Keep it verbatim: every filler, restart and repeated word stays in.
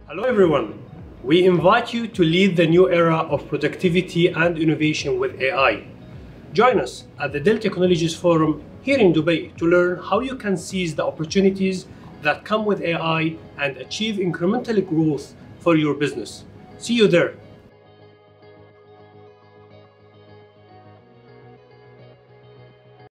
Hello everyone. We invite you to lead the new era of productivity and innovation with A I. Join us at the Dell Technologies Forum here in Dubai to learn how you can seize the opportunities that come with A I and achieve incremental growth for your business. See you there.